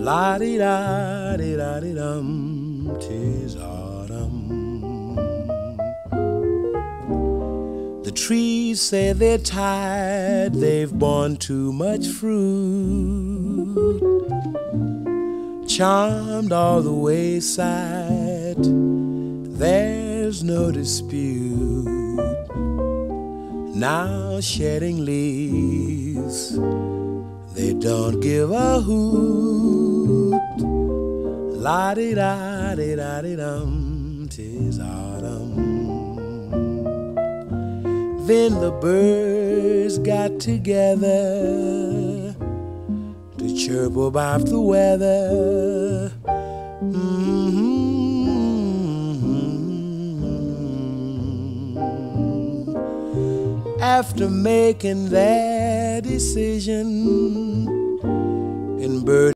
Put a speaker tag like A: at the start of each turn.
A: La-di-da-di-da-di-dum, 'tis autumn. The trees say they're tired, they've borne too much fruit, charmed all the wayside, there's no dispute. Now shedding leaves, they don't give a hoot. La-di-da-di-da-di-dum, 'tis autumn. Then the birds got together to chirp about the weather. After making their decision, and bird